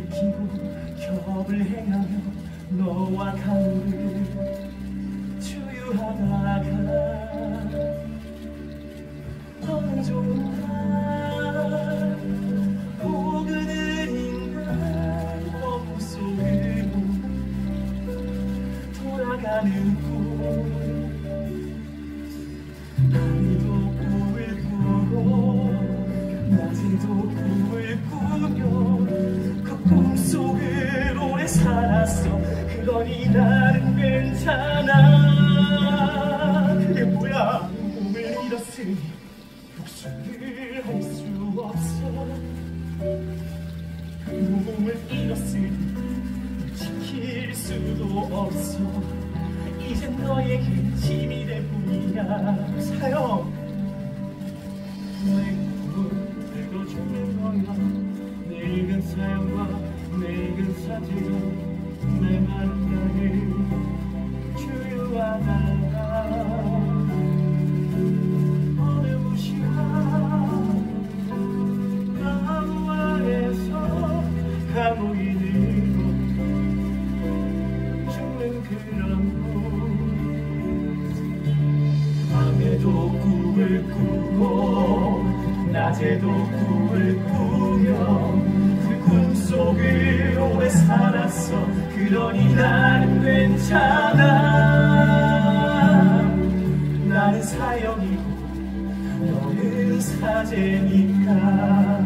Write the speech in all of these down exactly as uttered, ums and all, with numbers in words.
지키고 협을 행하며 너와 강물을 주유하다가 어느 좋은 날 포근한 날 범 속으로 돌아가는 꿈 밤에도 꿈을 꾸고 낮에도 꿈을 꾸며 그 꿈속을 오래 살았어. 그러니 나는 괜찮아. 그게 뭐야? 몸을 잃었으니 복수를 할 수 없어. 그 몸을 잃었으니 지킬 수도 없어. 이젠 너에게 짐이 될 뿐이야. 사형, 너의 꿈은 내가 죽는 거야. 늙은 사연과 늙은 사진은 내 마른 나를 주유하다가 어느 무심한 나무 아래서 감옥인으로 죽는 그런 꿈. 밤에도 꿈을 꾸고 낮에도 꿈을 꾸며 그 꿈속을 오래 살았어. 그러니 나는 괜찮아. 나는 사형이고 너는 사제니까.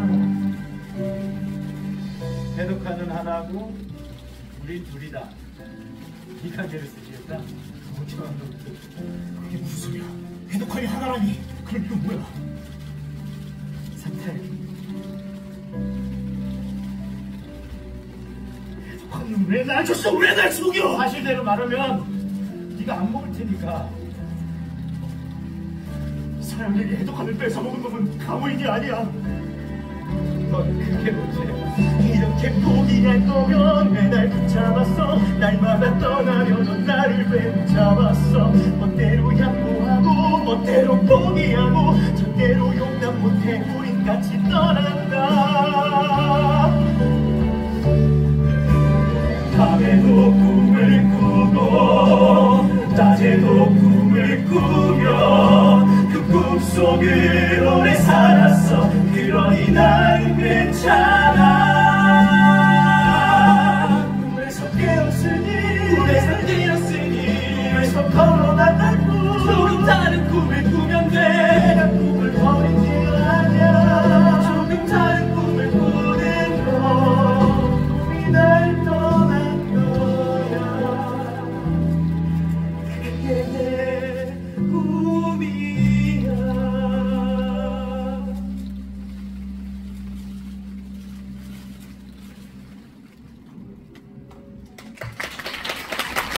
해독하는 하나고 우린 둘이다. 네가 죄를 쓰시겠다? 멍청한 놈들. 그게 무슨 소리야? 해독하니 하나라니. 그럼 이건 뭐야? 사탈. 왜 날 줬어? 왜 날 속여? 사실대로 말하면 네가 안 먹을 테니까. 사람에게 해독하는 뺏어먹은 놈은 가오인이 아니야. 넌 그게 뭐지? 이렇게 포기할 거면 왜 날 붙잡았어? 날마다 떠나려 넌 나를 왜 붙잡았어? 멋대로 양보하고 멋대로 포기하고 절대로 용납 못해. 우린 같이 떠난다. 밤에도 꿈을 꾸고 낮에도 꿈을 꾸며 그 꿈속을 오래 살았어. 그러니 나는 괜찮아. 꿈에서 깨었으니 꿈에서 깨었으니 꿈에서 걸어났던 꿈 조금 다른 꿈을 꾸면 돼. 내가 꿈을 버린 게 아니야. 조금 다른 꿈을 꾸는 거 꿈이 날 떠난 거야. 그게 내